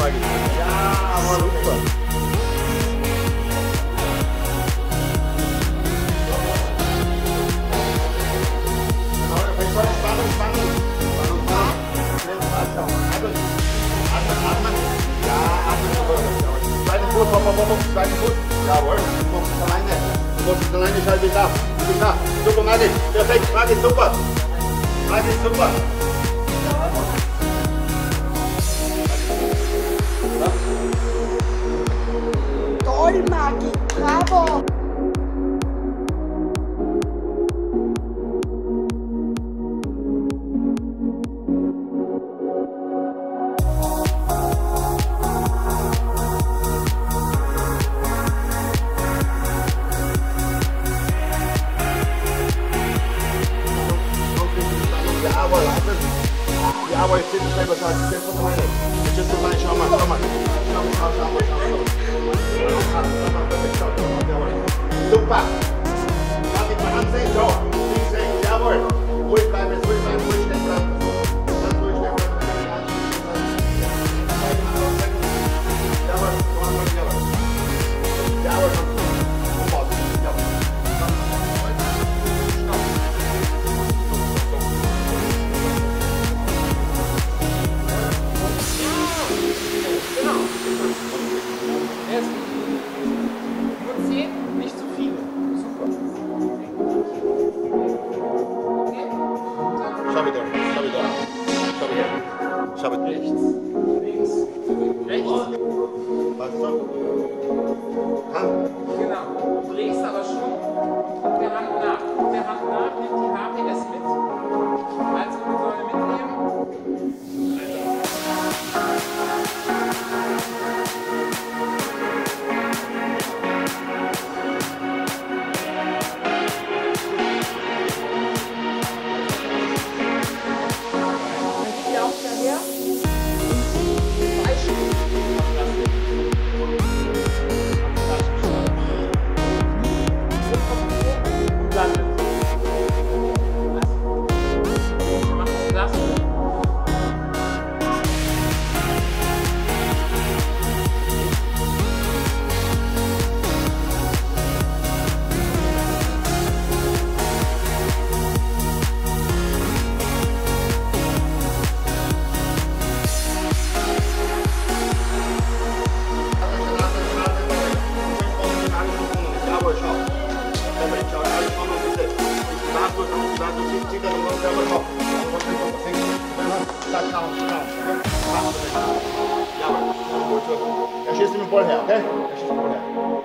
Margit. Ja, aber super. Zweiten Fuß. Jawohl. Du machst es alleine. Du machst es alleine, schau wie da. Super, Margit. Perfekt, Margit, super. Margit, super. Toll, Margit. Bravo. Aber jetzt sind es selber sagen, jetzt von alleine. Jetzt von alleine, schau mal. Super. Darf ich mal ansehen? So. Links, rechts, jawohl. Ruhig bleiben, ruhig stehen bleiben. Ganz ruhig stehen bleiben. Jawohl, jawohl. Nur 10, nicht zu viele. Super. Okay. Schau wieder. Rechts, links, rechts. Was so? Hand. Genau. Du drehst aber schon mit der Hand nach. Mit der Hand nach nimmt die HPS mit. Also wir sollen mitnehmen. Er schießt mit dem Ball her, okay? Er schießt mit dem Ball her.